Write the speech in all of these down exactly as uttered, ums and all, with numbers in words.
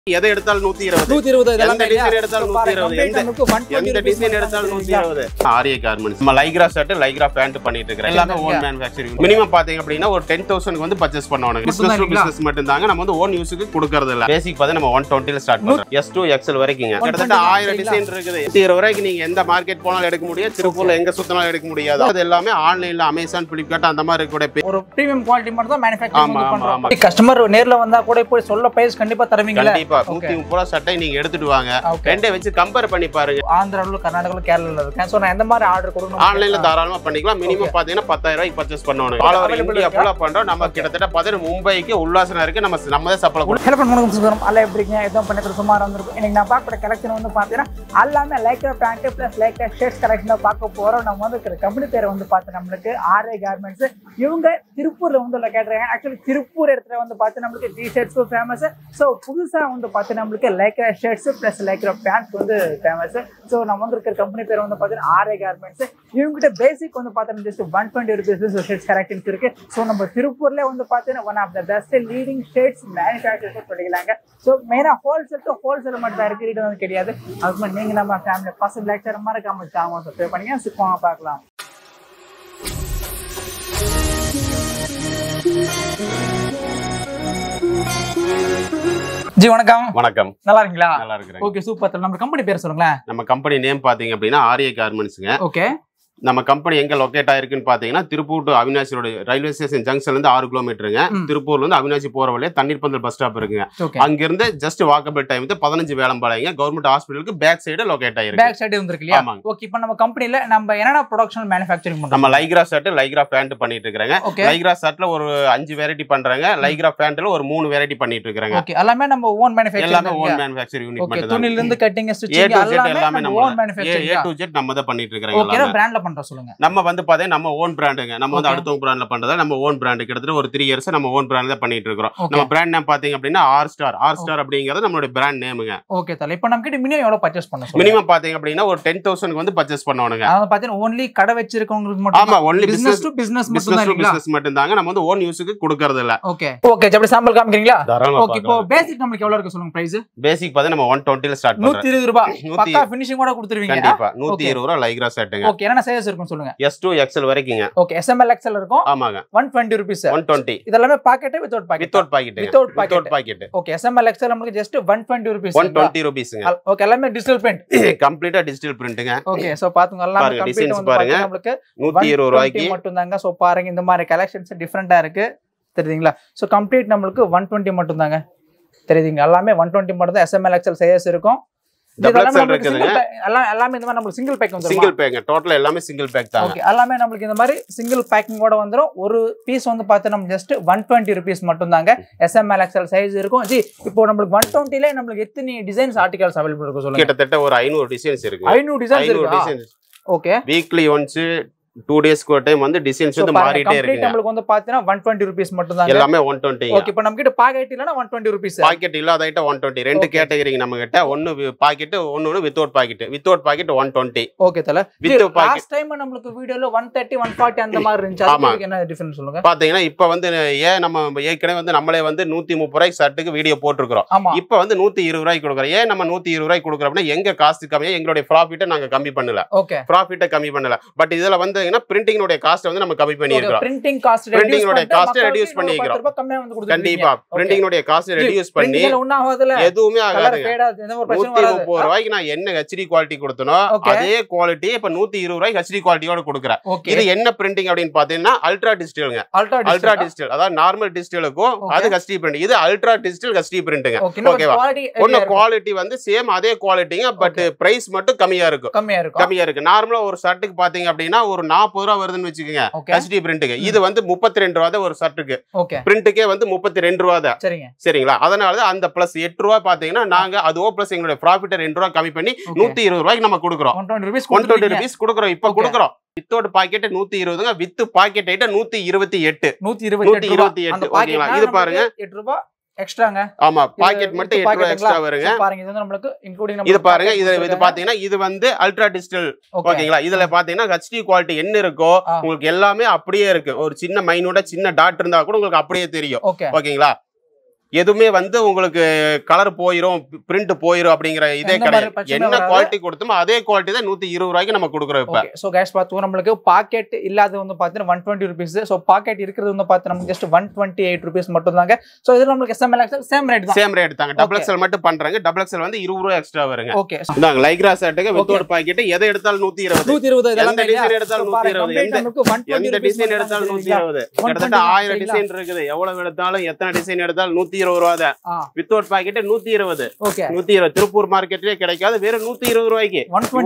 எதை எடுத்தாலும் நூத்தி இருபது நூத்தி இருபது எந்த டிசைன் எடுத்தாலும் நூத்தி இருபது எந்த டிசைன் எடுத்தாலும் நூத்தி இருபது ஆரிய கார்மெண்ட்ஸ் நம்ம லைக்ரா ஷர்ட் லைக்ரா பேண்ட் பண்ணிட்டு இருக்கோம் எல்லாமே ஓன் மேனுஃபேக்சரிங் மினிமம் பாத்தீங்க அப்படினா ஒரு ten thousand க்கு வந்து பர்சேஸ் பண்ணனும் பிசினஸ் டு பிசினஸ் மட்டும் தாங்க நம்ம வந்து ஓன் யூஸ்க்கு கொடுக்கிறது இல்ல பேசிக் பாத்தீங்க நம்ம one twenty ல ஸ்டார்ட் பண்றோம் S to X L வரைக்கும் கிட்டத்தட்ட one thousand டிசைன் இருக்குது நூத்தி இருபது ரூபாய்க்கு நீங்க எந்த மார்க்கெட் போனாலும் எடுக்க முடியும் திருப்பூர்ல எங்க சுத்தனாலும் எடுக்க முடியாது அது எல்லாமே ஆன்லைன்ல Amazon Flipkart அந்த மாதிரி கூட ஒரு பிரீமியம் குவாலிட்டி மட்டும் தான் manufacturing பண்றோம் கஸ்டமர் நேர்ல வந்தா கூட போய் சொல்ல பிரைஸ் கண்டிப்பா தருவீங்களா கண்டிப்பா நூத்தி முப்பது சட்டை நீங்க எடுத்துட்டு வாங்க ரெண்டே வச்சு கம்பேர் பண்ணி பாருங்க ஆந்திரால கர்நாடகால கேரளால இருக்கேன் சோ நான் எந்த மாதிரி ஆர்டர் கொடுக்கணும் ஆன்லைன்ல தாராளமா பண்ணிக்கலாம் மினிமம் பாத்தீங்கன்னா பத்தாயிரம் ரூபாய்க்கு பர்சேஸ் பண்ணனும் ஆல் ஓவர் இந்தியா ஃபுல்லா பண்றோம் நம்ம கிட்டத்தட்ட பாத்தீங்கன்னா மும்பைக்கு உல்லாசனா இருக்கு நம்ம நம்ம தான் சப்ளை பண்ணுவோம் ஹலோ பண்ணுங்க சுந்தரம் அல்ல எப்படி இருக்கீங்க ஏதோ பண்ணிட்டு சுமாரா வந்திருக்கும் இன்னைக்கு நான் பார்க்கற கலெக்ஷன் வந்து பாத்தீங்கன்னா எல்லாமே lycra pant plus lycra shirts collection தான் பார்க்க போறோம் நம்ம வந்து கம்பெனி பேர் வந்து பாத்து நமக்கு ஆர்ஏ கார்மெண்ட்ஸ் இவங்க திருப்பூர்ல வந்து லொகேட் இருக்காங்க एक्चुअली திருப்பூர் இடத்துல வந்து பாத்து நமக்கு டி-ஷர்ட்ஸ் ஃபேமஸ் சோ புதுசா வந்து பாத்து நமக்கு lycra shirts plus lycra pant வந்து ஃபேமஸ் சோ நம்ம வந்து இருக்கிற கம்பெனி பேர் வந்து பாத்தீங்கன்னா ஆர்ஏ கார்மெண்ட்ஸ் இவங்க கிட்ட பேசிக் வந்து பாத்தீங்கன்னா just one twenty rupees shirts collections இருக்கு சோ நம்ம திருப்பூர்ல வந்து பாத்தீங்கன்னா one of the best leading shirts manufacturers சொல்லிக்கலாங்க சோ மெயினா ஹோல்சேல் டு ஹோல்சேல் மட்டும் தான் இருக்கு ரீட்டைல் வந்து கிடையாது அதுக்கு நீங்க நம்ம ஃபேமிலி பர்சனல் லெக்சர் மாதிரி கம்மி சாமா சப்ஸ்கிரைப் பண்ணீங்க சிப்பாங்க பார்க்கலாம் ஜி வணக்கம் வணக்கம் நல்லா இருக்கீங்களா நல்லா இருக்கேன் ஓகே சூப்பர் நம்ம கம்பெனி பேர் சொல்லுங்களேன் நம்ம கம்பெனி நேம் பாத்தீங்க அப்படினா ஆர்ஏ கார்மெண்ட்ஸ்ங்க ஓகே நம்ம கம்பெனி எங்க லொகேட் ஆயிருக்குன்னு பாத்தீங்கன்னா Tiruppur to Avinashi road railway station ஜங்ஷன்ல இருந்து ஆறு கிலோமீட்டருங்க திருப்பூர்ல இருந்து அவினாசி போற வழியே தண்ணீர் பந்தல் பஸ் ஸ்டாப் இருக்குங்க அங்க இருந்து ஜஸ்ட் வாக்கபிள் டைம் பதினஞ்சு வேலம்பாளையங்க கவர்மெண்ட் ஹாஸ்பிடலுக்கு பேக் சைடு லொகேட் ஆயிருக்கு பேக் சைடு வந்திருக்கு இல்லையா ஓகே இப்போ நம்ம கம்பெனில நம்ம என்னென்ன ப்ரொடக்ஷன் மேனுஃபேக்சரிங் பண்றோம் நம்ம லைக்ரா ஷர்ட் லைக்ரா பேண்ட் பண்ணிட்டு இருக்காங்க லைக்ரா ஷர்ட்ல ஒரு அஞ்சு வெரைட்டி பண்றாங்க லைக்ரா பேண்ட்ல ஒரு மூணு வெரைட்டி பண்ணிட்டு இருக்காங்க ஓகே எல்லாமே நம்ம ஓன் மேனுஃபேக்சரிங் எல்லாமே ஓன் மேனுஃபேக்சரிங் யூனிட் மட்டும் தான் துணில இருந்து கட்டிங் ஸ்டிச்சிங் எல்லாமே நம்ம own manufacturing A to Z நம்ம தான் பண்ணிட்டு இருக்காங்க ஓகே பிராண்ட்ல பண்றோம் சொல்லுங்க நம்ம வந்து பாத்தே நம்ம ஓன் பிராண்டுங்க நம்ம வந்து அடுத்தவங்க பிராண்ட்ல பண்றதா நம்ம ஓன் பிராண்ட் கிட்டத்தட்ட ஒரு three இயர்ஸ் நம்ம ஓன் பிராண்ட்ல பண்ணிட்டு இருக்கோம் நம்ம பிராண்ட் நேம் பாத்தீங்க அப்படினா ஆர் ஸ்டார் ஆர் ஸ்டார் அப்படிங்கறது நம்மளோட பிராண்ட் நேமுங்க ஓகே தல இப்போ நம்ம கிட்ட மினிமம் எவ்வளவு பர்சேஸ் பண்ண சொல்லுங்க மினிமம் பாத்தீங்க அப்படினா ஒரு ten thousand க்கு வந்து பர்சேஸ் பண்ணனுங்க அத பாத்தீங்கன்னா only கடை வெச்சிருக்கவங்களுக்கு மட்டும் ஆமா only business to business மட்டும் தான் இல்ல business மட்டும் தாங்க நம்ம வந்து ஓன் யூஸ்க்கு கொடுக்கிறது இல்ல ஓகே ஓகே அப்படி சாம்பிள் காமிக்கிறீங்களா ஓகே இப்போ பேசிக் நமக்கு எவ்வளவு இருக்கு சொல்லுங்க பிரைஸ் பேசிக் பாத்தா நம்ம one twenty ல ஸ்டார்ட் பண்றோம் நூத்தி இருபது ரூபாய் பக்கா ஃபினிஷிங் கூட கொடுத்துருவீங்க கண்டிப்பா நூத்தி இருபது ரூபாய் லைக்ரா ஷர்ட்ங்க ஓகே என்ன சைஸ் இருக்கும் சொல்லுங்க S to X L வரைக்கும்ங்க okay S M L X L இருக்கும் ஆமாங்க one twenty rupees one twenty இதெல்லாம் pocket without pocket without pocket without pocket without pocket okay S M L X L நமக்கு just one twenty rupees one twenty rupeesங்க okay எல்லாமே digital print complete digital பிரிண்ட்ங்க okay so பாத்துங்க எல்லாமே complete வந்து பாருங்க நமக்கு நூத்தி இருபது ரூபாய்க்கு மட்டும் தாங்க சோ பாருங்க இந்த மாதிரி கலெக்ஷன்ஸ் டிஃபரண்டா இருக்கு தெரியுதுங்களா சோ கம்ப்ளீட் நமக்கு one twenty மட்டும் தாங்க தெரியுதுங்க எல்லாமே one twenty மட்டும் தான் S M L X L size இருக்கும் டபுள் எக்ஸ்எல் இருக்குதுங்க எல்லாம் எல்லாமே இந்த மாதிரி நமக்கு சிங்கிள் பேக் வந்துரும் சிங்கிள் பேக் டோட்டல் எல்லாமே சிங்கிள் பேக் தான் ஓகே எல்லாமே நமக்கு இந்த மாதிரி சிங்கிள் பேக்கிங்கோட வந்துரும் ஒரு பீஸ் வந்து பார்த்து நம்ம ஜஸ்ட் one twenty rupees மட்டும் தாங்க S M L X L size இருக்கும் ஜி இப்போ நமக்கு one twenty ல நமக்கு எத்தனை டிசைன்ஸ் ஆர்டிகல்ஸ் அவேilable இருக்கு சொல்லுங்க கிட்டத்தட்ட ஒரு ஐநூறு டிசைன்ஸ் இருக்கு ஐநூறு டிசைன்ஸ் இருக்கு okay weekly once two days க்கு ஒரு டைம் வந்து டிசைன்ஸ் வந்து மாறிட்டே இருக்கு நமக்கு வந்து பாத்தீனா one twenty rupees மட்டும் தான் எல்லாமே one twenty ஓகே இப்போ நம்ம கிட்ட பாக்கெட் இல்லனா one twenty rupees பாக்கெட் இல்லாத ஐட்டம் one twenty ரெண்டு கேட்டகரிங்க நம்ம கிட்ட ஒன்னு பாக்கெட் ஒன்னு without pocket without pocket one twenty okay தல வித் பாக்கெட் லாஸ்ட் டைம் நமக்கு வீடியோல one thirty one forty அந்த மாதிரி இருந்துச்சு அதுக்கு என்ன டிஃபரன்ஸ் சொல்லுங்க பாத்தீங்கன்னா இப்போ வந்து ஏன் நம்ம ஏற்கனவே வந்து நம்மளே வந்து நூத்தி முப்பது ரூபாய்க்கு ஷர்ட்டுக்கு வீடியோ போட்டுருக்கோம் இப்போ வந்து நூத்தி இருபது ரூபாய்க்கு கொடுக்குறோம் ஏன் நம்ம நூத்தி இருபது ரூபாய்க்கு கொடுக்குறோம்னா எங்க காஸ்ட் கம்மியா எங்களுடைய ப்ராஃபிட்டை நாங்க கம்மி பண்ணல ஓகே ப்ராஃபிட்டை கம்மி பண்ணல பட் இதுல வந்தீங்கன்னா பிரிண்டிங்கோட காஸ்ட் வந்து நம்ம கம்மி பண்ணி இருக்கோம் பிரிண்டிங் காஸ்ட் பிரிண்டிங் ஓட காஸ்ட் ரெடியூஸ் பண்ணி இருக்கோம் கண்டிப்பா பிரிண்டிங் ஓட காஸ்ட் ரெடியூஸ் பண்ணி எதுவுமே ஆகாது நூத்தி முப்பது ரூபாய்க்கு நான் என்ன H D குவாலிட்டி கொடுத்தனோ அதே குவாலிட்டி இப்ப நூத்தி இருபது ரூபாய்க்கு H D குவாலிட்டியோட கொடுக்குறேன் இது என்ன பிரிண்டிங் அப்படினு பாத்தீங்கன்னா அல்ட்ரா டிஜிட்டல்ங்க அல்ட்ரா டிஜிட்டல் அதாவது நார்மல் டிஜிட்டலுக்கும் அது H D பிரிண்ட் இது அல்ட்ரா டிஜிட்டல் H D பிரிண்ட்ங்க ஓகேவா ஒண்ணு குவாலிட்டி வந்து சேம் அதே குவாலிட்டிங்க பட் பிரைஸ் மட்டும் கம்மியா இருக்கும் கம்மியா இருக்கும் கம்மியா இருக்கு நார்மலா ஒரு ஷர்ட்டுக்கு பாத்தீங்க அப்படினா ஒரு நாற்பது ரூபாய் வருதுன்னு வெச்சுக்கங்க H D பிரிண்ட்க்கு இது வந்து முப்பத்தி ரெண்டு ரூபாய் ஒரு ஷர்ட்டுக்கு ஓகே பிரிண்ட்க்கே வந்து முப்பத்தி ரெண்டு ரூபாய் தான் சரிங்க சரிங்களா அதனால தான் அந்த பிளஸ் எட்டு ரூபாய் பாத்தீங்கன்னா நாங்க அதுவோ பிளஸ் எங்களுடைய ப்ராஃபிட் ரெண்டு ரூபாய் கம்மி பண்ணி நூத்தி இருபது ரூபாய்க்கு நம்ம கொடுக்குறோம் one twenty rupees கொடுக்குறோம் இப்போ கொடுக்குறோம் வித்தோட பாக்கெட் நூத்தி இருபதுங்க வித் பாக்கெட் ஐட்டம் நூத்தி இருபத்தி எட்டு நூத்தி இருபத்தி எட்டு ஓகேங்களா இது பாருங்க எட்டு ரூபாய் எக்ஸ்ட்ராங்க ஆமா பாக்கெட் மட்டும் எட்டு ரூபாய் எக்ஸ்ட்ரா வருங்க பாருங்க இது வந்து நமக்கு இன்க்ளூடிங் நம்ம இது பாருங்க இது இது பாத்தீங்கன்னா இது வந்து அல்ட்ரா டிஜிட்டல் ஓகேங்களா இதுல பாத்தீங்கன்னா H D குவாலிட்டி என்ன இருக்கோ உங்களுக்கு எல்லாமே அப்படியே இருக்கு ஒரு சின்ன மைனூட்டா சின்ன டாட் இருந்தா கூட உங்களுக்கு அப்படியே தெரியும் ஓகேங்களா எதுவுமே வந்து உங்களுக்கு கலர் போயிரும் பிரிண்ட் போயிரும் அப்படிங்கிற இதே கிடையாது. என்ன குவாலிட்டி கொடுத்தோமோ அதே குவாலிட்டி தான் நூத்தி இருபது ரூபாய்க்கு நம்ம கொடுக்குறோம். இப்ப சோ கைஸ் பாத்தோம் நம்மளுக்கு பாக்கெட் இல்லாத வந்து பாத்தீங்கன்னா one twenty rupees. So pocket இருக்கிறது வந்து பாத்தீங்கன்னா நமக்கு just one twenty eight rupees மட்டும் தாங்க. சோ இதுல நமக்கு S M L XL same rate தான். சேம் ரேட் தாங்க. டபுள் எக்ஸ்எல் மட்டும் பண்றாங்க. டபுள் எக்ஸ்எல் வந்து இருபது ரூபாய் எக்ஸ்ட்ரா வருங்க. ஓகே இந்தாங்க லைக்ரா ஷர்ட்டுக்கு வித்தவுட் பாக்கெட் எதை எடுத்தாலும் நூத்தி இருபது நூத்தி இருபது இதெல்லாம் எந்த டிசைன் எடுத்தாலும் நூத்தி இருபது எந்த டிசைன் எடுத்தாலும் நூத்தி இருபது கிட்டத்தட்ட ஆயிரம் டிசைன் இருக்குது. எவ்வளவு எடுத்தாலும் எத்தனை டிசைன் எடுத்தாலும் நூத்தி இருபது ரூபாய் தான். வித்தவுட் பாக்கெட் நூத்தி இருபது நூத்தி இருபது திருப்பூர் மார்க்கெட்லயே கிடைக்காது. வெறும் நூத்தி இருபது ரூபாய்க்கு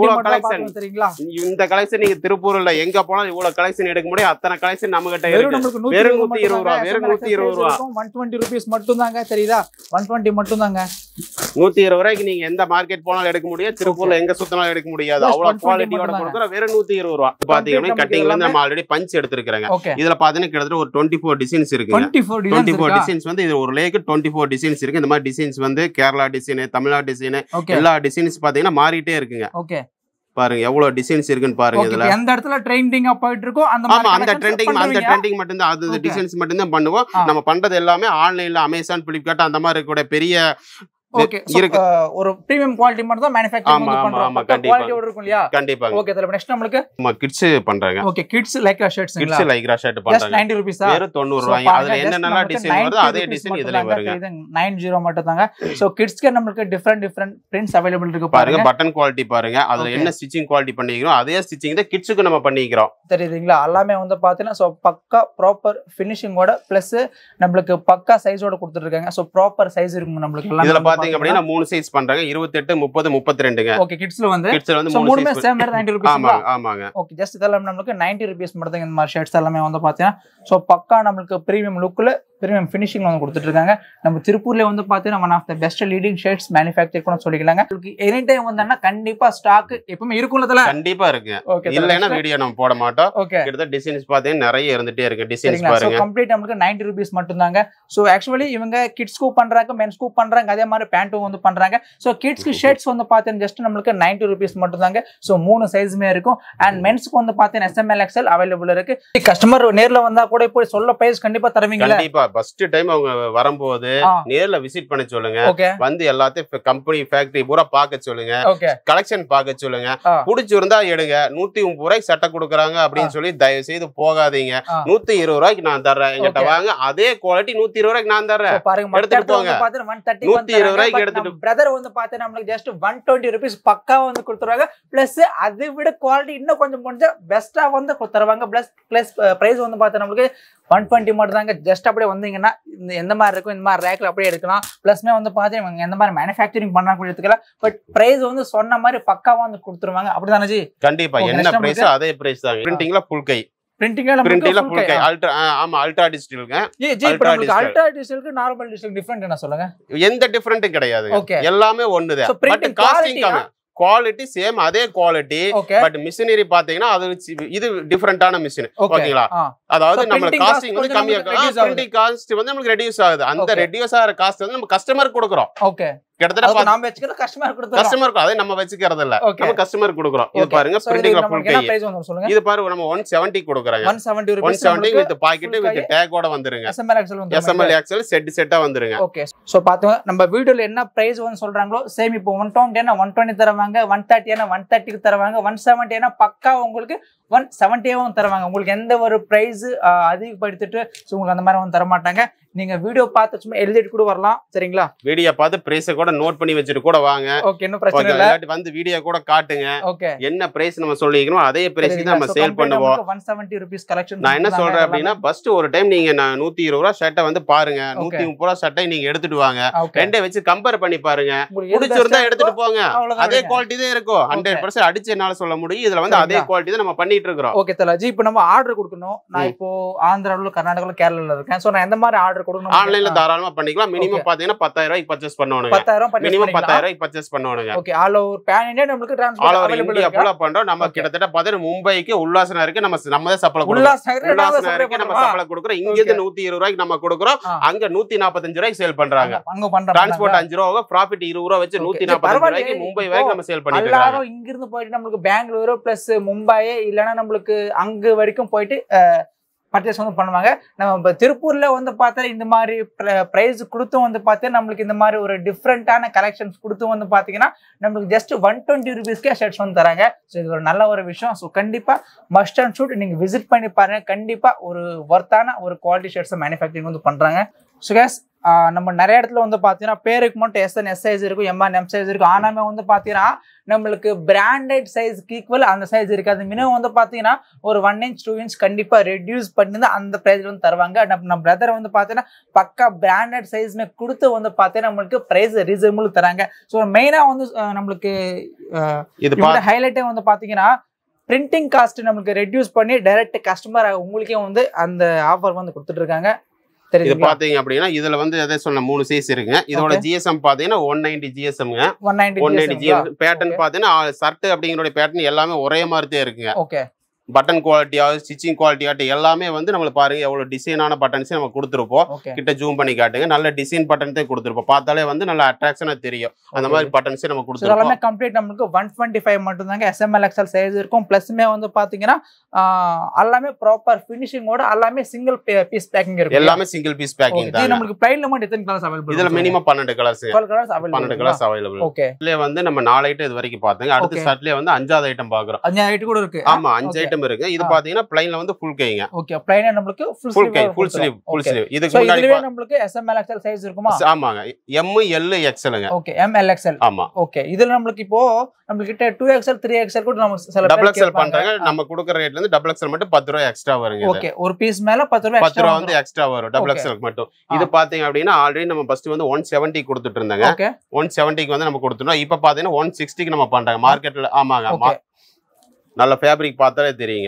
இந்த கலெக்ஷன் நீங்க திருப்பூர்ல எங்க போனாலும் இவ்வளவு கலெக்ஷன் எடுக்க முடியும். அத்தனை கலெக்ஷன் நம்ம கிட்ட இருக்கு. வெறும் நூத்தி இருபது ரூபாய் வெறும் நூத்தி இருபது ரூபாய் ஒன் டுவெண்ட்டி ருபீஸ் மட்டும் தாங்க. தெரியுதா? ஒன் டுவெண்ட்டி மட்டும் தாங்க. நூத்தி இருபது ரூபாய்க்கு நீங்க எந்த மார்க்கெட் போனாலும் எடுக்க முடியும். திருப்பூர்ல எங்க சுத்தினாலும் எடுக்க முடியாது. அவ்வளவு குவாலிட்டியோட கொடுக்குற வெறும் நூத்தி இருபது ரூபாய். பாத்தீங்கன்னா கட்டிங்ல இருந்து நம்ம ஆல்ரெடி பஞ்ச் எடுத்துருக்காங்க. இதுல பாத்தீங்கன்னா கிட்டத்தட்ட ஒரு டுவெண்ட்டி ஃபோர் டிசைன்ஸ் இருக்கு. டுவெண்ட்டி ஃபோர் டிசைன்ஸ் வந்து இது ஒரு லேக்கு டுவெண்ட்டி ஃபோர் டிசைன்ஸ் இருக்கு. இந்த மாதிரி டிசைன்ஸ் வந்து கேரளா டிசைன், தமிழ்நாடு டிசைன், எல்லா டிசைன்ஸ் பாத்தீங்கன்னா மாறிட்டே இருக்குங்க. ஓகே பாருங்க எவ்வளவு டிசைன்ஸ் இருக்குன்னு பாருங்க. இதுல எந்த இடத்துல ட்ரெண்டிங்கா போயிட்டு இருக்கோ அந்த ஆமா அந்த ட்ரெண்டிங் அந்த ட்ரெண்டிங் மட்டும் தான். அது டிசைன்ஸ் மட்டும் தான் பண்ணுவோம். நம்ம பண்றது எல்லாமே ஆன்லைன்ல அமேசான், பிளிப்கார்ட் அந்த மாதிரி இருக்கக்கூடிய பெரிய ஓகே இருக்கு. ஒரு பிரீமியம் குவாலிட்டி மட்டும் தான் manufacturing வந்து பண்றோம். பக்க குவாலிட்டியோட இருக்கும் இல்லையா? கண்டிப்பா. ஓகே தல நெக்ஸ்ட் நமக்கு நம்ம கிட்ஸ் பண்றாங்க. Okay kids lycra shirts kids lycra shirt பண்றாங்க. ஜஸ்ட் நைன்ட்டி ருபீஸ் ஆ? வெறும் தொண்ணூறு ரூபாய். அதுல என்னென்ன டிசைன் வருதோ அதே டிசைன் இதுல வருங்க. இது நைன்ட்டி மட்டும் தாங்க. சோ கிட்ஸ்க்கு நமக்கு டிஃபரண்ட் டிஃபரண்ட் பிரிண்ட்ஸ் அவேilable இருக்கு பாருங்க. பட்டன் குவாலிட்டி பாருங்க. அதுல என்ன ஸ்டிச்சிங் குவாலிட்டி பண்ணிக்கிறோம் அதே ஸ்டிச்சிங் தான் கிட்ஸ்க்கு நம்ம பண்ணிக்கிறோம். தெரியுதுங்களா? எல்லாமே வந்து பாத்தீங்கன்னா சோ பக்கா ப்ராப்பர் ஃபினிஷிங்கோட பிளஸ் நமக்கு பக்கா சைஸோட கொடுத்துட்டு இருக்காங்க. சோ ப்ராப்பர் சைஸ் இருக்கும் நமக்கு. இதுல பாத்தீங்க அப்படினா மூணு சைஸ் பண்றாங்க. இருபத்தி எட்டு, முப்பது, முப்பத்தி ரெண்டுங்க. ஓகே கிட்ஸ்ல வந்து கிட்ஸ்ல வந்து மூணு size same rate ninety rupees. ஆமா ஆமாங்க. ஓகே ஜஸ்ட் இதெல்லாம் நமக்கு நைன்ட்டி ருபீஸ் மட்டும் தான். இந்த மாதிரி ஷர்ட்ஸ் எல்லாமே வந்து பாத்தீங்கன்னா சோ பக்கா நமக்கு பிரீமியம் லுக்ல பிரீமியம் ஃபினிஷிங்ல வந்து கொடுத்துட்டு இருக்காங்க. நம்ம திருப்பூர்ல வந்து பாத்தீங்கன்னா one of the best leading shirts manufacture கூட சொல்லிக்கலாங்க. எனி டைம் வந்தா கண்டிப்பா ஸ்டாக் எப்பவுமே இருக்கும்ல. கண்டிப்பா இருக்கு. இல்லனா வீடியோ நம்ம போட மாட்டோம். கிட்டத்தட்ட டிசைன்ஸ் பாத்தீங்கன்னா நிறைய இருந்துட்டே இருக்கு. டிசைன்ஸ் பாருங்க. சோ கம்ப்ளீட் நமக்கு நைன்ட்டி ருபீஸ் மட்டும் தாங்க. சோ ஆக்சுவலி இவங்க கிட்ஸ் க்கு பண்றாங்க, மென்ஸ் க்கு பண்றாங்க, அதே மாதிரி பேண்ட்டும் வந்து பண்றாங்க. சோ கிட்ஸ் க்கு ஷர்ட்ஸ் வந்து பாத்தீங்கன்னா ஜஸ்ட் நமக்கு நைன்ட்டி ருபீஸ் மட்டும் தாங்க. சோ மூணு சைஸ்மே இருக்கும். அண்ட் மென்ஸ் க்கு வந்து பாத்தீங்கன்னா S M L XL available இருக்கு. கஸ்டமர் நேர்ல வந்தா கூட போய் சொல்ல பிரைஸ் கண்டிப்பா தருவீங்களா? கண்டிப்பா. ஃபர்ஸ்ட் டைம் அவங்க வரும்போது நேர்ல விசிட் பண்ண சொல்லுங்க. வந்து எல்லாத்தையும் கம்பெனி ஃபேக்டரி பூரா பாக்க சொல்லுங்க. கலெக்ஷன் பாக்க சொல்லுங்க. புடிச்சிருந்தா எடுங்க. நூத்தி முப்பது ரூபாய்க்கு சட்டை கொடுக்குறாங்க அப்படின்னு சொல்லி தயவு செய்து போகாதீங்க. நூத்தி இருபது ரூபாய்க்கு நான் தர்றேன் என்கிட்ட வாங்க. அதே குவாலிட்டி நூத்தி இருபது ரூபாய்க்கு நான் தர்றேன். எடுத்துட்டு போங்க. நூத்தி இருபது ரூபாய்க்கு எடுத்துட்டு பிரதர் வந்து பாத்தீங்கன்னா நமக்கு ஜஸ்ட் ஒன் டுவெண்ட்டி ருபீஸ் பக்கா வந்து கொடுத்துருவாங்க. பிளஸ் அதை விட குவாலிட்டி இன்னும் கொஞ்சம் கொஞ்சம் பெஸ்டா வந்து கொடுத்துருவாங்க. பிளஸ் பிளஸ் பிரைஸ் வந்து பாத்தீங்கன்னா நமக்கு ஒன் டுவெண்ட்டி மட்டும் தாங்க. ஜஸ்ட் அப்படியே வந்தீங்கன்னா எந்த மாதிரி இருக்கும் இந்த மாதிரி ரேக்ல அப்படியே எடுக்கலாம். பிளஸ்மே வந்து பாத்தீங்கன்னா எந்த மாதிரி மேனுஃபேக்சரிங் பண்ணா கூட எடுத்துக்கலாம். பட் பிரைஸ் வந்து சொன்ன மாதிரி பக்காவா வந்து கொடுத்துருவாங்க. அப்படிதானே ஜி? கண்டிப்பா. என்ன பிரைஸ் அதே பிரைஸ் தான். பிரிண்டிங்ல ஃபுல் கை. பிரிண்டிங்ல பிரிண்டிங்ல ஃபுல் கை. அல்ட்ரா ஆமா அல்ட்ரா டிஜிட்டல்ங்க. ஜி ஜி இப்போ நமக்கு அல்ட்ரா டிஜிட்டலுக்கு நார்மல் டிஜிட்டல் டிஃபரண்ட் என்ன சொல்லுங்க? எந்த டிஃபரன்ட்டும் கிடையாது. எல்லாமே ஒண்ணுதான். பட் காஸ்டிங் கம்மி. குவாலிட்டி சேம் அதே குவாலிட்டி. பட் மிஷினரி பாத்தீங்கன்னா அது இது டிஃபரண்டான மிஷின். ஓகேங்களா? அதாவது நம்ம காஸ்டிங் வந்து கம்மியா இருக்கு. பிரிண்டிங் காஸ்ட் வந்து நமக்கு ரெடியூஸ் ஆகுது. அந்த ரெடியூஸ் ஆகிற காஸ்ட் வந்து நம்ம கஸ்டமர் கொடுக்குறோம். ஓகே கிட்டத்தட்ட நாம வெச்சுக்கிற கஸ்டமர் கொடுத்துறோம். கஸ்டமருக்கு அதே நம்ம வெச்சுக்கிறது இல்ல. நம்ம கஸ்டமர் கொடுக்குறோம். இது பாருங்க பிரிண்டிங்ல ஃபுல் கை. இது பாருங்க நம்ம ஒன் செவன்ட்டி கொடுக்குறாங்க. One seventy one seventy with pocket with டேகோட வந்துருங்க. எஸ் எம் எல் எக்ஸ்எல் வந்து S M L XL set செட்டா வந்துருங்க. ஓகே சோ பாத்தோம் நம்ம வீடியோல என்ன பிரைஸ் வந்து சொல்றாங்களோ சேம் இப்போ ஒன் டுவெண்ட்டி னா ஒன் டுவெண்ட்டி தருவாங்க. ஒன் தேர்ட்டி னா ஒன் தேர்ட்டி க்கு தருவாங்க. ஒன் செவன்ட்டி னா பக்கா உங்களுக்கு ஒன் செவன்ட்டி வும் தருவாங்க. உங்களுக்கு எந்த ஒரு பிரைஸ் அதிகப்படுத்திட்டு உங்களுக்கு அந்த மாதிரி வந்து தர மாட்டாங்க. நீங்க வீடியோ பார்த்து சும்மா எழுதிட்டு கூட வரலாம். சரிங்களா? வீடியோ பார்த்து பிரைஸ் கூட நோட் பண்ணி வச்சிட்டு கூட வாங்க. ஓகே என்ன பிரச்சனை இல்ல. வந்து வீடியோ கூட காட்டுங்க. ஓகே என்ன பிரைஸ் நம்ம சொல்லிக்கிறோம் அதே பிரைஸ்க்கு நம்ம சேல் பண்ணுவோம். ஒன் செவன்ட்டி ரூபீஸ் கலெக்ஷன் நான் என்ன சொல்றேன் அப்படினா ஃபர்ஸ்ட் ஒரு டைம் நீங்க நூத்தி இருபது ரூபாய் ஷர்ட்டை வந்து பாருங்க. நூத்தி முப்பது ரூபாய் ஷர்ட்டை நீங்க எடுத்துட்டு வாங்க. ரெண்டே வச்சு கம்பேர் பண்ணி பாருங்க. பிடிச்சிருந்தா எடுத்துட்டு போங்க. அதே குவாலிட்டி தான் இருக்கும். நூறு சதவீதம் அடிச்சு என்னால சொல்ல முடியும். இதுல வந்து அதே குவாலிட்டி தான் நம்ம பண்ணிட்டு இருக்கோம். ஓகே தலாஜி இப்போ நம்ம ஆர்டர் கொடுக்கணும். நான் இப்போ ஆந்திராவுல கர்நாடகால கேரளால இருக்கேன். சோ நான் எந்த மாதிரி ஆர்டர் கொடுக்கணும்? ஆன்லைன்ல தாராளமா பண்ணிக்கலாம். மினிமம் பாத்தீங்கன்னா பத்தாயிரம் ரூபாய்க்கு பர்ச்சேஸ் பண்ணனுங்க. பத்தாயிரம் மினிமம் பத்தாயிரம் ரூபாய்க்கு பர்ச்சேஸ் பண்ணனுங்க. Okay all over pan India நமக்கு ட்ரான்ஸ்போர்ட் அவேilable இருக்கு. ஃபுல்லா பண்றோம். நம்ம கிட்டத்தட்ட பாத்தீங்கன்னா மும்பைக்கு உல்லாச நகருக்கு நம்ம நம்ம தான் சப்ளை கொடுக்கிறோம். உல்லாச நகருக்கு நம்ம சப்ளை கொடுக்கிறோம். இங்க இருந்து நூத்தி இருபது ரூபாய்க்கு நம்ம கொடுக்கிறோம். அங்க நூத்தி நாற்பத்தஞ்சு ரூபாய்க்கு சேல் பண்றாங்க. அங்க பண்றாங்க. டிரான்ஸ்போர்ட் அஞ்சு ரூபாய் ப்ராஃபிட் இருபது ரூபாய் வச்சு நூத்தி நாற்பத்தஞ்சு ரூபாய்க்கு மும்பை வரைக்கும் நம்ம சேல் பண்ணிட்டு இருக்கோம். எல்லாரும் இங்க இருந்து போயிட்டு நமக்கு பெங்களூரு பிளஸ் மும்பை இல்லனா நமக்கு அங்க வரைக்கும் போயிட்டு பர்ச்சேஸ் வந்து பண்ணுவாங்க. நம்ம திருப்பூர்ல வந்து பார்த்தா இந்த மாதிரி பிரைஸ் கொடுத்தும் வந்து பார்த்தீங்கன்னா நம்மளுக்கு இந்த மாதிரி ஒரு டிஃப்ரெண்டான கலெக்ஷன்ஸ் கொடுத்தும் வந்து பார்த்தீங்கன்னா நம்மளுக்கு ஜஸ்ட் ஒன் டுவெண்ட்டி ருபீஸ்க்கே ஷர்ட்ஸ் வந்து தராங்க. ஸோ இது ஒரு நல்ல ஒரு விஷயம். ஸோ கண்டிப்பா மஸ்ட் அண்ட் ஷூட் நீங்க விசிட் பண்ணி பாருங்க. கண்டிப்பா ஒரு ஒர்த்தான ஒரு குவாலிட்டி ஷர்ட்ஸ் மேனுஃபேக்சரிங் வந்து பண்றாங்க. ஸோ கேஸ் நம்ம நிறைய இடத்துல வந்து பார்த்தீங்கன்னா பேருக்கு மட்டும் எஸ் அண்ட் எஸ் சைஸ் இருக்கும், எம் அண்ட் எம் சைஸ் இருக்கும். ஆனாமே வந்து பார்த்தீங்கன்னா நம்மளுக்கு பிராண்டட் சைஸ்க்கு ஈக்குவல் அந்த சைஸ் இருக்காது. மினிமம் வந்து பார்த்தீங்கன்னா ஒரு ஒன் இன்ச் டூ இன்ச் கண்டிப்பா ரெடியூஸ் பண்ணி தான் அந்த ப்ரைஸ்ல வந்து தருவாங்க. நம்ம பிரதர் வந்து பார்த்தீங்கன்னா பக்கா பிராண்டட் சைஸ்மே கொடுத்து வந்து பார்த்தீங்கன்னா நம்மளுக்கு ப்ரைஸ் ரீசனபிள் தராங்க. ஸோ மெயினா வந்து நம்மளுக்கு இதோட ஹைலைட்டே வந்து பார்த்தீங்கன்னா பிரிண்டிங் காஸ்ட் நம்மளுக்கு ரெடியூஸ் பண்ணி டைரக்ட் கஸ்டமர் உங்களுக்கே வந்து அந்த ஆஃபர் வந்து கொடுத்துட்டு இருக்காங்க. இது பாத்தீங்க அப்படின்னா இதுல வந்து எதை சொன்ன மூணு சைஸ் இருக்குங்க. இதோட ஜிஎஸ்எம் பாத்தீங்கன்னா ஒன் நைன்டி ஜிஎஸ்எம்ங்க. ஒன் நைன்டி ஜிஎஸ்எம் பேட்டர்ன் பாத்தீங்கன்னா ஷர்ட் அப்படிங்கிற பேட்டர்ன் எல்லாமே ஒரே மாதிரி தான் இருக்குங்க. ஓகே பட்டன் குவாலிட்டியாவது ஸ்டிச்சிங் குவாலிட்டியாகட்டும் எல்லாமே வந்து நம்மளுக்கு பாருங்க எவ்வளவு டிசைனான பட்டன்ஸே நம்ம கொடுத்துருப்போம். கிட்ட ஜூம் பண்ணி காட்டுங்க. நல்ல டிசைன் பட்டன்ஸே கொடுத்துருப்போம். பார்த்தாலே வந்து நல்ல அட்ராக்ஷனா தெரியும். அந்த மாதிரி பட்டன்ஸே நம்ம கொடுத்துருப்போம். எல்லாமே கம்ப்ளீட் நமக்கு ஒன் டுவெண்ட்டி ஃபைவ் மட்டும் தாங்க எஸ்எம்எல் எக்ஸ்எல் சைஸ் இருக்கும். பிளஸ்மே வந்து பாத்தீங்கன்னா எல்லாமே ப்ராப்பர் ஃபினிஷிங்கோட எல்லாமே சிங்கிள் பீஸ் பேக்கிங் இருக்கும். எல்லாமே சிங்கிள் பீஸ் பேக்கிங் தான். நமக்கு பிளைன்ல மட்டும் எத்தனை கலர்ஸ் அவைலபிள்? இதுல மினிமம் பன்னெண்டு கலர்ஸ் பன்னெண்டு கலர்ஸ் அவைலபிள். ஓகே இதுல வந்து நம்ம நாலு ஐட்டம் இது வரைக்கும் பாத்தீங்க. அடுத்த ஷர்ட்லயே வந்து அஞ்சாவது ஐட்டம் பாக்குறோம். அஞ்சாவது ஐட்டம் கூட இருக்கு. ஆமா அஞ்சு ஐட்டம் இருக்கு. இது பாத்தீங்கன்னா பிளைன்ல வந்து ஃபுல் கைங்க. ஓகே பிளைன்ல நமக்கு ஃபுல் கை ஃபுல் ஸ்லீவ் ஃபுல் ஸ்லீவ். இதுக்கு முன்னாடி இதுவே நமக்கு எஸ்எம்எல் எக்ஸ்எல் சைஸ் இருக்குமா? ஆமாங்க எம் எல் எக்ஸ்எல்ங்க. Okay M L XL. ஆமா ஓகே இதுல நமக்கு இப்போ நமக்கு கிட்ட டூ எக்ஸ்எல் த்ரீ எக்ஸ்எல் கூட நம்ம சில டபுள் எக்ஸ்எல் பண்றாங்க. நம்ம கொடுக்கிற ரேட்ல இருந்து டபுள் எக்ஸ்எல் மட்டும் பத்து ரூபாய் எக்ஸ்ட்ரா வருங்க. ஓகே ஒரு பீஸ் மேல பத்து ரூபாய் பத்து ரூபாய் வந்து எக்ஸ்ட்ரா வரும் டபுள் எக்ஸ்எல் மட்டும். இது பாத்தீங்க அப்படின்னா ஆல்ரெடி நம்ம ஃபர்ஸ்ட் வந்து ஒன் செவன்ட்டி கொடுத்துட்டு இருந்தாங்க. ஒன் செவன்ட்டிக்கு வந்து நம்ம கொடுத்துட்டோம். இப்போ பாத்தீங்கன்னா ஒன் சிக்ஸ்டிக்கு நம்ம பண்றாங்க மார்க்கெட்ல. ஆமாங்க நல்ல ஃபேப்ரிக் பார்த்தாலே தெரியுங்க.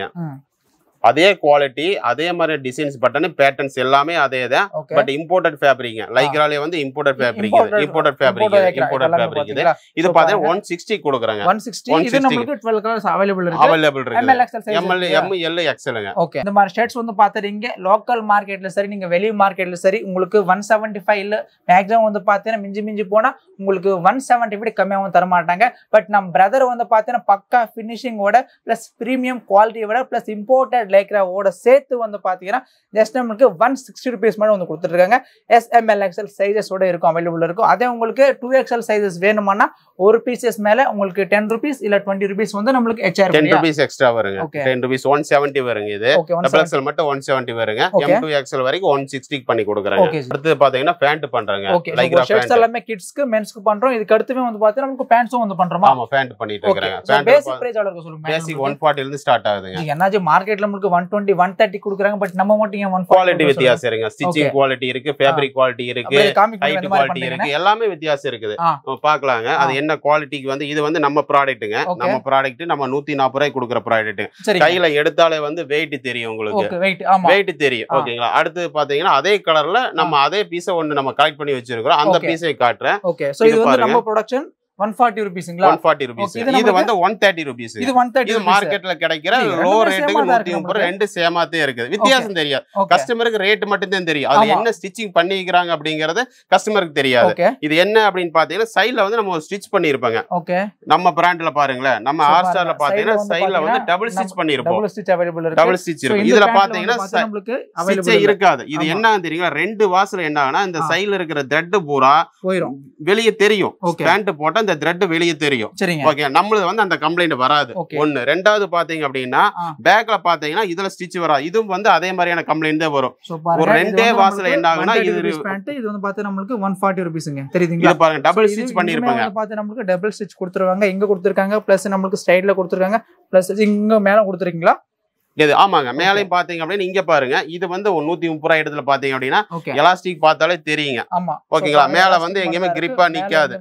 அதே குவாலிட்டி அதே மாதிரி டிசைன்ஸ் பட்டன் பேட்டர்ன்ஸ் எல்லாமே அதே தான். பட் இம்போர்ட்டட் ஃபேப்ரிக் லைக்ராலே வந்து imported fabric imported fabric imported fabric இது. இது பாத்தீங்கன்னா ஒன் சிக்ஸ்டி கொடுக்குறாங்க. ஒன் சிக்ஸ்டி இது நமக்கு டுவெல்வ் கலர்ஸ் அவைலபிள் இருக்கு. அவைலபிள் இருக்கு. M L XL size M L M L எக்ஸ்எல்ங்க. ஓகே இந்த மாதிரி ஷர்ட்ஸ் வந்து பாத்துறீங்க லோக்கல் மார்க்கெட்ல சரி நீங்க வெளி மார்க்கெட்ல சரி உங்களுக்கு ஒன் செவன்ட்டி ஃபைவ் இல்ல மேக்ஸிமம் வந்து பாத்தீங்கன்னா மிஞ்சி மிஞ்சி போனா உங்களுக்கு ஒன் செவன்ட்டி விட கம்மியாவும் தர மாட்டாங்க. பட் நம்ம பிரதர் வந்து பாத்தீங்கன்னா பக்கா ஃபினிஷிங்கோட பிளஸ் பிரீமியம் குவாலிட்டியோட பிளஸ் இம்போர்ட்டட் லைக்ராவோட சேர்த்து வந்து பாத்தீங்கன்னா ஜஸ்ட் நமக்கு ஒன் சிக்ஸ்டி ருபீஸ் மட்டும் வந்து கொடுத்துட்டு இருக்காங்க. எஸ் எம் எல் எக்ஸ்எல் சைஸஸோட இருக்கும் அவைலபிள் இருக்கும். அதே உங்களுக்கு டூ எக்ஸ்எல் சைஸஸ் வேணும்னா ஒரு பீசஸ் மேல உங்களுக்கு டென் ருபீஸ் இல்ல டுவெண்ட்டி ருபீஸ் வந்து நமக்கு எக்ஸ்ட்ரா டென் ருபீஸ் எக்ஸ்ட்ரா வருங்க. டென் ருபீஸ் ஒன் செவன்ட்டி வருங்க. இது டபுள் எக்ஸ்எல் மட்டும் ஒன் செவன்ட்டி வருங்க. எம் டூ எக்ஸ்எல் வரைக்கும் ஒன் சிக்ஸ்டி பண்ணி கொடுக்குறாங்க. அடுத்து பாத்தீங்கன்னா பேண்ட் பண்றாங்க. லைக்ரா ஷர்ட்ஸ் எல்லாமே கிட்ஸ்க்கு மென்ஸ்க்கு பண்றோம். இதுக்கு அடுத்துமே வந்து பாத்தீங்கன்னா நமக்கு பேண்ட்ஸும் வந்து பண்றோமா? ஆமா பேண்ட் பண்ணிட்டு இருக்காங்க. பேண்ட் பேசிக் பிரைஸ் எவ்வளவு இருக்கு சொல்லுங்க? பேசிக் ஒன் ஃபார்ட்டி ல இருந்து ஸ்டார்ட் ஆகுதுங்க. என்னாச்சு மார்க்கெட்ல நமக்கு ஒன் டுவெண்ட்டி ஒன் தேர்ட்டி கொடுக்குறாங்க. பட் நம்ம மட்டும் ஒன் குவாலிட்டி வித்தியாசம் இருக்கு. ஸ்டிச்சிங் குவாலிட்டி இருக்கு, ஃபேப்ரிக் குவாலிட்டி இருக்கு, ஹைட் குவாலிட்டி இருக்கு. எல்லாமே வித்தியாசம் இருக்குது. பாக்கலாங்க அது என்ன குவாலிட்டிக்கு வந்து இது வந்து நம்ம ப்ராடக்ட்டுங்க. நம்ம ப்ராடக்ட் நம்ம நூத்தி நாற்பது ரூபாய்க்கு கொடுக்குற ப்ராடக்ட். கையில எடுத்தாலே வந்து வெயிட் தெரியும் உங்களுக்கு. வெயிட் தெரியும் ஓகேங்களா. அடுத்து பாத்தீங்கன்னா அதே கலர்ல நம்ம அதே பீஸை ஒன்னு நம்ம கலெக்ட் பண்ணி வச்சிருக்கோம். அந்த பீஸை காட்டுறேன். ஓகே சோ இது வந்து நம்ம ப்ரொடக்ஷன் ஒன் ஃபார்ட்டி ருபீஸ்ங்களா? One forty rupees. இது வந்து ஒன் தேர்ட்டி ருபீஸ். இது ஒன் தேர்ட்டி இது மார்க்கெட்ல கிடைக்கிற லோ ரேட்டுக்கு நூத்தி முப்பது ரெண்டு சேமாத்தே இருக்குது. வித்தியாசம் தெரியாது. கஸ்டமருக்கு ரேட் மட்டும் தான் தெரியும். அது என்ன ஸ்டிச்சிங் பண்ணிக்கிறாங்க அப்படிங்கறது கஸ்டமருக்கு தெரியாது. இது என்ன அப்படின்னு பாத்தீங்கன்னா சைடுல வந்து நம்ம ஸ்டிச் பண்ணிருப்பாங்க. ஓகே நம்ம பிராண்ட்ல பாருங்களேன். நம்ம ஆர் ஸ்டார்ல பாத்தீங்கன்னா சைடுல வந்து டபுள் ஸ்டிச் பண்ணிருப்போம். டபுள் ஸ்டிச் அவைலபிள் இருக்கு. டபுள் ஸ்டிச் இருக்கு. இதுல பாத்தீங்கன்னா நமக்கு அவைலபிள் இருக்காது. இது என்னன்னு தெரியுங்களா? ரெண்டு வாசல் என்ன ஆகுனா இந்த சைடுல இருக்கிற த்ரெட் பூரா போயிடும் வெளியே தெரியும். பேண்ட் போட்டா இந்த த்ரெட் வெளியே தெரியும். ஓகே நம்மளது வந்து அந்த கம்ப்ளைண்ட் வராது. ஒன்னு ரெண்டாவது பாத்தீங்க அப்படின்னா பேக்ல பாத்தீங்கன்னா இதுல ஸ்டிச் வராது. இதுவும் வந்து அதே மாதிரியான கம்ப்ளைண்ட் தான் வரும். ஒரு ரெண்டே வாசல்ல என்ன ஆகுனா இது பேண்ட் இது வந்து பாத்தீங்கன்னா நமக்கு ஒன் ஃபார்ட்டி ருபீஸ்ங்க. தெரியுதுங்களா? இது பாருங்க டபுள் ஸ்டிச் பண்ணிருப்பாங்க. இது பாத்தீங்கன்னா நமக்கு டபுள் ஸ்டிச் கொடுத்துருவாங்க. இங்க கொடுத்திருக்காங்க பிளஸ் நமக்கு ஸ்டைல்ல கொடுத்திருக்காங்க பிளஸ் இங்க மேல கொடுத்திருக்கீங்களா? இது ஆமாங்க மேலையும் பாத்தீங்க அப்படின்னா இங்க பாருங்க இது வந்து ஒரு நூத்தி முப்பது ரூபாய் இடத்துல பாத்தீங்க அப்படின்னா எலாஸ்டிக் பார்த்தாலே தெரியுங்க. ஓகேங்களா? மேல வந்து எங்கேயுமே கிரிப்பா நிக்காது.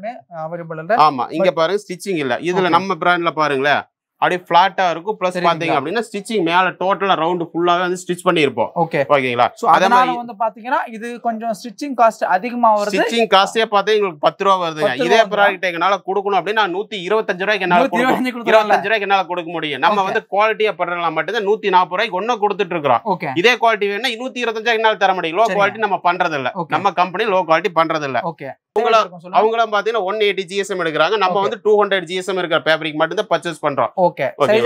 ஆமா இங்க பாருங்க ஸ்டிச்சிங் இல்ல. இதுல நம்ம பிராண்ட்ல பாருங்களேன் அப்படியே ஃபிளாட்டா இருக்கும். பிளஸ் பாத்தீங்க அப்படின்னா ஸ்டிச்சிங் மேல டோட்டலா ரவுண்ட் ஃபுல்லாவே வந்து ஸ்டிச் பண்ணிருப்போம். ஓகே ஓகேங்களா? சோ அதனால வந்து பாத்தீங்கன்னா இது கொஞ்சம் ஸ்டிச்சிங் காஸ்ட் அதிகமா வருது. ஸ்டிச்சிங் காஸ்டே பாத்தீங்க உங்களுக்கு பத்து ரூபாய் வருதுங்க. இதே ப்ராடக்ட் என்னால கொடுக்கணும் அப்படின்னா நூத்தி இருபத்தஞ்சு ரூபாய்க்கு என்னால இருபத்தஞ்சு ரூபாய்க்கு என்னால கொடுக்க முடியும். நம்ம வந்து குவாலிட்டியா பண்றதுலாம் மட்டும் நூத்தி நாற்பது ரூபாய்க்கு ஒன்னும் கொடுத்துட்டு இருக்கோம். இதே குவாலிட்டி வேணும்னா நூத்தி இருபத்தஞ்சு என்னால தர முடியும். லோ குவாலிட்டி நம்ம பண்றது இல்ல. நம்ம கம்பெனி லோ குவாலிட்டி பண்றது இல்ல. அவங்களும் பாத்தீங்கன்னா ஒன் எயிட்டி ஜிஎஸ்எம் எடுக்கிறாங்க. நம்ம வந்து டூ ஹண்ட்ரட் ஜிஎஸ்எம் இருக்கிற ஃபேப்ரிக் மட்டும் தான் பர்ச்சேஸ் பண்றோம். ஓகே சைஸஸ் ஜி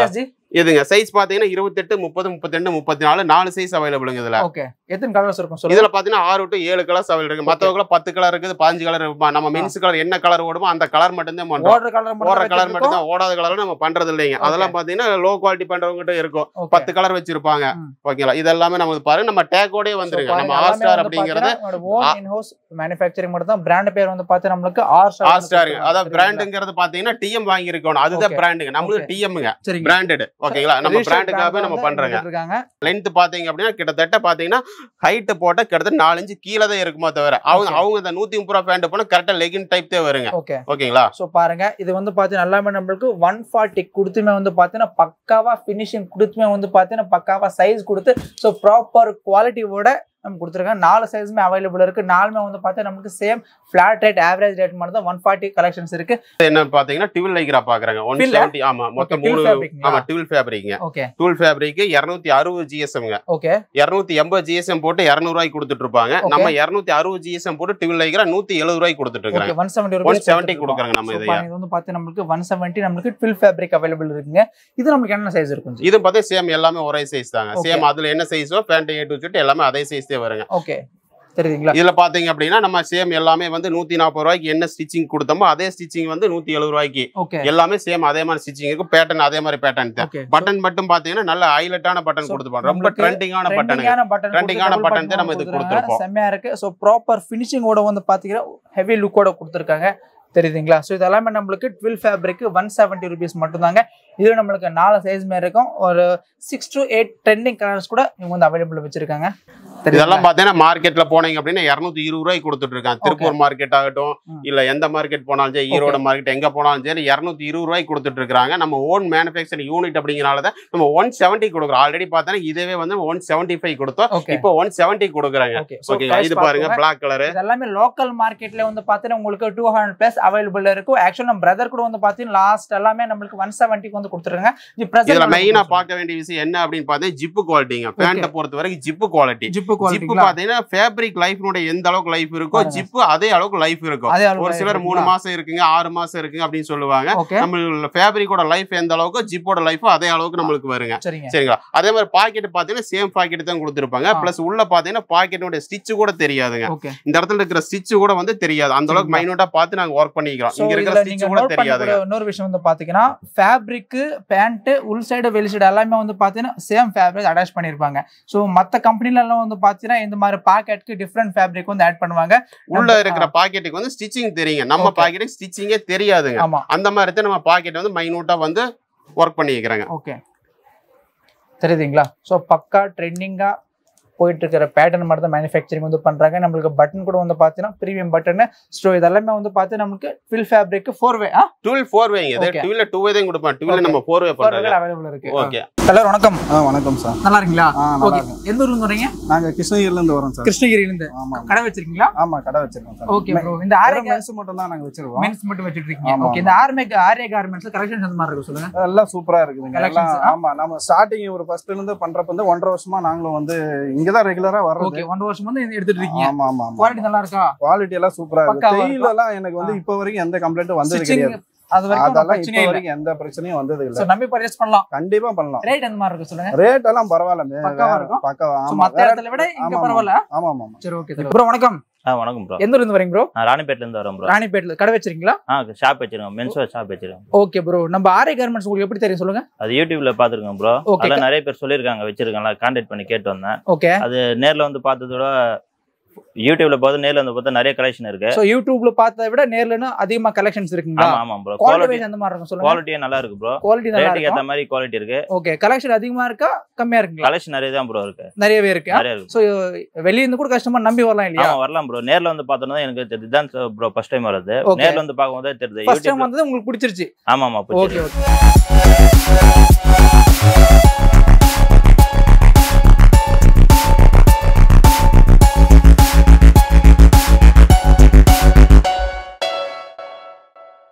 இதுங்க சைஸ் பாத்தீங்கன்னா இருபத்தெட்டு முப்பது முப்பத்தி ரெண்டு முப்பத்தி நாலு நாலு சைஸ் அவைலபிளுங்க இதுல. ஓகே எத்தனை கலர்ஸ் இருக்கும் சொல்லுங்க. இதுல பாத்தீங்கன்னா ஆறு டு ஏழு கலர்ஸ் அவைலபிள் இருக்கு. மத்தவங்கள பத்து கலர் இருக்குது, பதினஞ்சு கலர் இருக்கு. நம்ம மென்ஸ் கலர் என்ன கலர் ஓடுமோ அந்த கலர் மட்டும் தான் பண்றோம். ஓடுற கலர் மட்டும் ஓடுற கலர் மட்டும் தான், ஓடாத கலர் நம்ம பண்றது இல்லைங்க. அதெல்லாம் பாத்தீங்கன்னா லோ குவாலிட்டி பண்றவங்க கிட்ட இருக்கும், பத்து கலர் வச்சிருப்பாங்க. ஓகேங்களா, இதெல்லாம் நமக்கு பாருங்க நம்ம டேக்கோடே வந்துருங்க. நம்ம ஆர் ஸ்டார் அப்படிங்கறது ஓன் இன் ஹவுஸ் மேனுஃபேக்சரிங் மட்டும் தான். பிராண்ட் பேர் வந்து பாத்தீங்கன்னா நமக்கு ஆர் ஸ்டார். ஆர் ஸ்டார் அதாவது பிராண்ட்ங்கிறது பாத்தீங்கன்னா டிஎம் வாங்கி இருக்கணும், அதுதான் பிராண்டுங்க. நம்மளுக்கு டிஎம்ங்க பிராண்டட். ஓகேங்களா, நம்ம பிராண்டுக்காக நம்ம பண்றோங்க. லென்த் பாத்தீங்க அப்படின்னா கிட்டத்தட்ட பாத்தீங்கன்னா ஹைட் போட்ட கிட்டத்தட்ட நாலு இன்ச்சு கீழே தான் இருக்குமா தவிர அவங்க அவங்க இந்த நூத்தி முப்பது ரூபா பேண்ட் போனா கரெக்டா லெகின் டைப் தான் வருங்க. ஓகேங்களா, சோ பாருங்க இது வந்து பாத்தீங்கன்னா எல்லாமே நம்மளுக்கு ஒன் ஃபார்ட்டி கொடுத்துமே வந்து பாத்தீங்கன்னா பக்காவா பினிஷிங் கொடுத்துமே வந்து பாத்தீங்கன்னா பக்காவா சைஸ் கொடுத்து சோ ப்ராப்பர் குவாலிட்டியோட நம்ம கொடுத்துருக்காங்க. நாலு சைஸுமே அவைலபிள் இருக்கு. நாலுமே வந்து பார்த்தா நமக்கு same flat rate average rate மட்டும் தான் ஒன் ஃபார்ட்டி கலெக்ஷன்ஸ் இருக்கு. என்ன பாத்தீங்கன்னா டுவெல் லைக்ரா பாக்குறாங்க ஒன் செவன்ட்டி. ஆமா மொத்தம் மூணு. ஆமா டுவெல் ஃபேப்ரிக்ங்க. ஓகே டுவெல் ஃபேப்ரிக் இருநூத்தி அறுபது ஜிஎஸ்எம்ங்க. ஓகே இருநூத்தி எண்பது ஜிஎஸ்எம் போட்டு இருநூறு ரூபாய்க்கு கொடுத்துட்டு இருப்பாங்க. நம்ம இருநூத்தி அறுபது ஜிஎஸ்எம் போட்டு டுவெல் லைக்ரா நூத்தி எழுபது ரூபாய்க்கு கொடுத்துட்டு இருக்காங்க. ஒன் செவன்ட்டி ஒன் செவன்ட்டி கொடுக்குறாங்க. நம்ம இது வந்து பார்த்து நமக்கு ஒன் செவன்ட்டி நமக்கு டுவெல் ஃபேப்ரிக் அவைலபிள் இருக்குங்க. இது நமக்கு என்ன சைஸ் இருக்கும்? இது பார்த்தா சேம் எல்லாமே ஒரே சைஸ் தாங்க. சேம் அதுல என்ன சைஸோ பேண்ட் ஏ டு ஜெட் எல்லாமே அதே சைஸ் தான் வருங்க. ஓகே தெரியுங்களா, இதுல பாத்தீங்க அப்படின்னா நம்ம சேம் எல்லாமே வந்து நூத்தி நாற்பது ரூபாய்க்கு என்ன ஸ்டிச்சிங் கொடுத்தோமோ அதே ஸ்டிச்சிங் வந்து நூத்தி எழுபது ரூபாய்க்கு எல்லாமே சேம் அதே மாதிரி ஸ்டிச்சிங் இருக்கும். பேட்டர்ன் அதே மாதிரி பேட்டர்ன் தான். பட்டன் மட்டும் பாத்தீங்கன்னா நல்ல ஹைலைட்டான பட்டன் கொடுத்துருப்போம். ரொம்ப ட்ரெண்டிங்கான பட்டன் ட்ரெண்டிங்கான பட்டன் தான் நம்ம இது கொடுத்துருப்போம். செம்மையா இருக்கு. சோ ப்ராப்பர் ஃபினிஷிங்கோட வந்து பாத்தீங்கன்னா ஹெவி லுக்கோட கொடுத்துருக்காங்க. தெரியுதுங்களா, ஸோ இது எல்லாமே நம்மளுக்கு twelve fabric one seventy rupees மட்டும் தாங்க. இது நம்மளுக்கு நாலு சைஸ்மே இருக்கும். ஒரு six to eight trending colours கூட இவங்க வந்து அவைலபிள் வச்சிருக்காங்க. இதெல்லாம் பாத்தீங்கன்னா மார்க்கெட்ல போனீங்க அப்படின்னா இருநூத்தி இருபது ரூபாய்க்கு கொடுத்துட்டு இருக்காங்க. திருப்பூர் மார்க்கெட் ஆகட்டும் இல்ல எந்த மார்க்கெட் போனாலும் சரி, ஈரோடு மார்க்கெட் எங்க போனாலும் சரி இருநூத்தி இருபது ரூபாய்க்கு கொடுத்துட்டு இருக்காங்க. நம்ம ஓன் மேனுஃபேக்சரிங் யூனிட் அப்படிங்கறனாலதான் நம்ம ஒன் செவன்ட்டி கொடுக்குறோம். ஆல்ரெடி பார்த்தா இதே வந்து ஒன் செவன்ட்டி ஃபைவ் கொடுத்தோம், இப்போ ஒன் செவன்ட்டி கொடுக்குறாங்க. ஓகேங்களா, இது பாருங்க பிளாக் கலர். எல்லாமே லோக்கல் மார்க்கெட்ல வந்து பாத்தீங்கன்னா உங்களுக்கு டூ ஹண்ட்ரட் பிளஸ் அவைலபிள் இருக்கும். ஆக்சுவலா நம்ம பிரதர் கூட வந்து பாத்தீங்கன்னா லாஸ்ட் எல்லாமே நம்மளுக்கு ஒன் செவன்ட்டி வந்து கொடுத்துருக்காங்க. இதுல மெயினா பார்க்க வேண்டிய விஷயம் என்ன அப்படின்னு பார்த்தா ஜிப்பு குவாலிட்டிங்க. பேண்ட பொறுத்த வரைக்கும் ஜிப்பு குவாலிட்டி. ஜிப்பு பாத்தீங்கன்னா ஃபேப்ரிக் லைஃப்னோட எந்த அளவுக்கு லைஃப் இருக்கோ ஜிப்பு அதே அளவுக்கு லைஃப் இருக்கும். ஒரு சிலர் மூணு மாசம் இருக்குங்க ஆறு மாசம் இருக்குங்க அப்படின்னு சொல்லுவாங்க. நம்ம ஃபேப்ரிக்கோட லைஃப் எந்த அளவுக்கு ஜிப்போட லைஃப் அதே அளவுக்கு நம்மளுக்கு வருங்க. சரிங்களா, அதே மாதிரி பாக்கெட் பாத்தீங்கன்னா சேம் பாக்கெட் தான் கொடுத்துருப்பாங்க. பிளஸ் உள்ள பாத்தீங்கன்னா பாக்கெட்டோட ஸ்டிச் கூட தெரியாதுங்க. இந்த இடத்துல இருக்கிற ஸ்டிச் கூட வந்து தெரியாது. அந்த அளவுக்கு மைனூட்டா பார்த்து நாங்க ஒர்க் பண்ணிக்கிறோம். இங்க இருக்கிற ஸ்டிச் கூட தெரியாது. இன்னொரு விஷயம் வந்து பாத்தீங்கன்னா ஃபேப்ரிக் பேண்ட் உள் சைடு வெளி சைடு எல்லாமே வந்து பாத்தீங்கன்னா சேம் ஃபேப்ரிக் அட்டாச் பண்ணிருப்பாங்க. சோ மத்த கம்பெனில எல்லாம் வந்து பாத்தீங்கன்னா இந்த மாதிரி பாக்கெட்க்கு டிஃபரண்ட் ஃபேப்ரிக் வந்து ஆட் பண்ணுவாங்க. உள்ள இருக்கிற பாக்கெட்டுக்கு வந்து ஸ்டிச்சிங் தெரியுங்க. நம்ம பாக்கெட்டுக்கு ஸ்டிச்சிங்கே தெரியாதுங்க. அந்த மாதிரி தான் நம்ம பாக்கெட் வந்து மைனூட்டா வந்து ஒர்க் பண்ணிக்கிறாங்க. ஓகே தெரியுதுங்களா, சோ பக்கா ட்ரெண்டிங்கா போயிட்டு இருக்கிற பேட்டர்ன் மட்டும் தான் மேனுஃபேக்சரிங் வந்து பண்றாங்க. நம்மளுக்கு பட்டன் கூட வந்து பாத்தீங்கன்னா பிரீமியம் பட்டன். சோ இதெல்லாமே வந்து பாத்து நமக்கு டுவெல் ஃபேப்ரிக் ஃபோர் வே ஆ டுவெல் ஃபோர் வே. இது டுவெல் டூ வே தான் கொடுப்போம். டுவெல் நம்ம ஃபோர் வே பண்றோம். அவைலபிள் இருக்கு. ஓகே ஹலோ வணக்கம். ஆ வணக்கம் சார். நல்லா இருக்கீங்களா? ஓகே. எந்த ஊர்ல இருந்து வரீங்க? நாங்க கிருஷ்ணகிரில இருந்து வரோம் சார். கிருஷ்ணகிரில இருந்து. ஆமா. கடை வச்சிருக்கீங்களா? ஆமா கடை வச்சிருக்கோம் சார். Okay bro. இந்த ஆர்ஏ மென்ஸ் மட்டும் தான் நாங்க வச்சிருக்கோம். மென்ஸ் மட்டும் வச்சிட்டு இருக்கீங்க. ஓகே. இந்த ஆர்ஏ ஆர்ஏ கார்மெண்ட்ஸ் கலெக்ஷன்ஸ் அந்த மாதிரி இருக்கு சொல்லுங்க. எல்லாம் சூப்பரா இருக்குதுங்க. எல்லாம் ஆமா நம்ம ஸ்டார்டிங் ஒரு ஃபர்ஸ்ட்ல இருந்து பண்றப்ப வந்து ஒன்றரை வருஷமா நாங்களும் வந்து இங்க தான் ரெகுலரா வரோம். ஓகே. ஒன்றரை வருஷம் வந்து எடுத்துட்டு இருக்கீங்க. ஆமா ஆமா. குவாலிட்டி நல்லா இருக்கா? குவாலிட்டி எல்லாம் சூப்பரா இருக்கு. தேயில எல்லாம் எனக்கு வந்து இப்ப வரைக்கும் எந்த கம்ப்ளைண்டும் வந்தது கிடையாது. அது வரைக்கும் இப்ப வரைக்கும் எந்த பிரச்சனையும் வந்தது இல்ல. சோ நம்பி பர்ச்சேஸ் பண்ணலாம். கண்டிப்பா பண்ணலாம். ரேட் அந்த மாதிரி இருக்கு சொல்லுங்க. ரேட் எல்லாம் பரவாயில்ல. பக்காவா இருக்கும். பக்காவா. ஆமா. மத்த இடத்துல விட இங்க பரவாயில்ல. ஆமா ஆமா. சரி ஓகே. ப்ரோ வணக்கம். ஆ வணக்கம் ப்ரோ. எந்த ஊர்ல இருந்து வரீங்க ப்ரோ? நான் ராணிப்பேட்ல இருந்து வரேன் ப்ரோ. ராணிப்பேட்ல கடை வச்சிருக்கீங்களா? ஆ ஷாப் வச்சிருக்கோம். மென்ஸ் வேர் ஷாப் வச்சிருக்கோம். Okay bro. நம்ம ஆர்ஏ கார்மெண்ட்ஸ் உங்களுக்கு எப்படி தெரியும் சொல்லுங்க? அது யூடியூப்ல பாத்துருக்கேன் ப்ரோ. அதெல்லாம் நிறைய பேர் சொல்லிருக்காங்க வச்சிருக்காங்க. கான்டாக்ட் பண்ணி கேட்டு வந்தேன். ஓகே. அது நேர்ல வந்து பார்த்ததோட யூடியூப்ல பார்த்து நேர்ல வந்து பார்த்தா நிறைய கலெக்ஷன் இருக்கு. சோ யூடியூப்ல பார்த்ததை விட நேர்லனா அதிகமா கலெக்ஷன்ஸ் இருக்குங்களா? ஆமா ஆமா ப்ரோ. குவாலிட்டி அந்த மாதிரி இருக்கும் சொல்லுங்க. குவாலிட்டி நல்லா இருக்கு ப்ரோ. குவாலிட்டி நல்லா இருக்கு. ரேட்டுக்கு ஏத்த மாதிரி குவாலிட்டி இருக்கு. ஓகே. கலெக்ஷன் அதிகமா இருக்கா கம்மியா இருக்குங்களா? கலெக்ஷன் நிறைய தான் ப்ரோ இருக்கு. நிறையவே இருக்கு. நிறைய இருக்கு. சோ வெளிய இருந்து கூட கஸ்டமர் நம்பி வரலாம் இல்லையா? ஆமா வரலாம் ப்ரோ. நேர்ல வந்து பார்த்தா எனக்கு இதுதான் ப்ரோ ஃபர்ஸ்ட் டைம் வரது. நேர்ல வந்து பாக்கும்போது தெரியுது. ஃபர்ஸ்ட் டைம் வந்தது உங்களுக்கு பிடிச்சிருச்சு? ஆமா ஆமா. Okay okay.